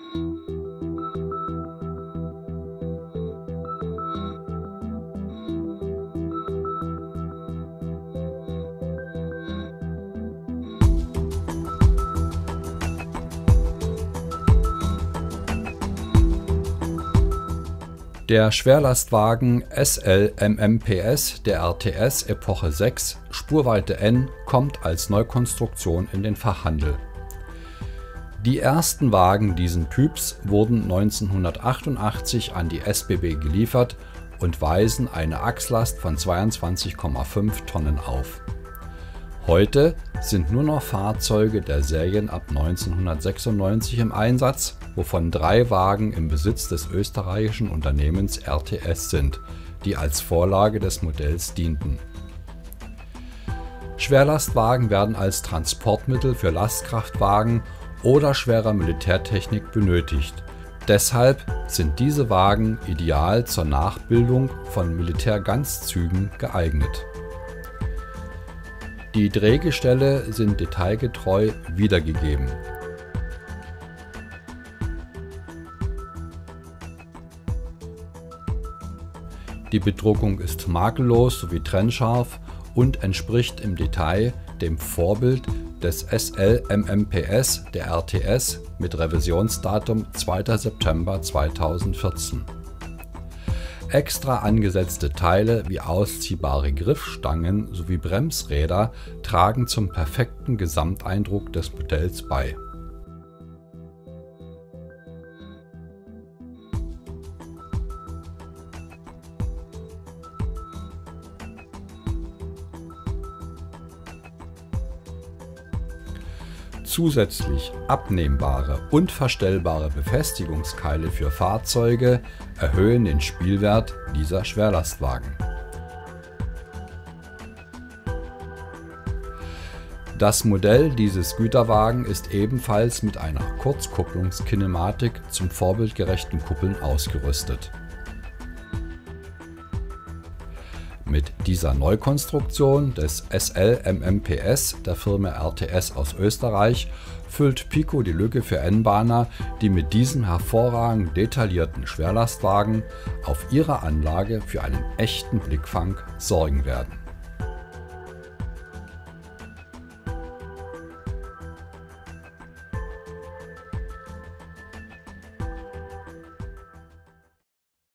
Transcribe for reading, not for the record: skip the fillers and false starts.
Der Schwerlastwagen SL MMPS der RTS Epoche 6 Spurweite N kommt als Neukonstruktion in den Fachhandel. Die ersten Wagen diesen Typs wurden 1988 an die SBB geliefert und weisen eine Achslast von 22,5 Tonnen auf. Heute sind nur noch Fahrzeuge der Serien ab 1996 im Einsatz, wovon 3 Wagen im Besitz des österreichischen Unternehmens RTS sind, die als Vorlage des Modells dienten. Schwerlastwagen werden als Transportmittel für Lastkraftwagen oder schwerer Militärtechnik benötigt. Deshalb sind diese Wagen ideal zur Nachbildung von Militärganzzügen geeignet. Die Drehgestelle sind detailgetreu wiedergegeben. Die Bedruckung ist makellos sowie trennscharf und entspricht im Detail dem Vorbild des SL MMPS der RTS mit Revisionsdatum 2. September 2014. Extra angesetzte Teile wie ausziehbare Griffstangen sowie Bremsräder tragen zum perfekten Gesamteindruck des Modells bei. Zusätzlich abnehmbare und verstellbare Befestigungskeile für Fahrzeuge erhöhen den Spielwert dieser Schwerlastwagen. Das Modell dieses Güterwagen ist ebenfalls mit einer Kurzkupplungskinematik zum vorbildgerechten Kuppeln ausgerüstet. Mit dieser Neukonstruktion des SL MMPS der Firma RTS aus Österreich füllt Pico die Lücke für N-Bahner, die mit diesem hervorragend detaillierten Schwerlastwagen auf ihrer Anlage für einen echten Blickfang sorgen werden.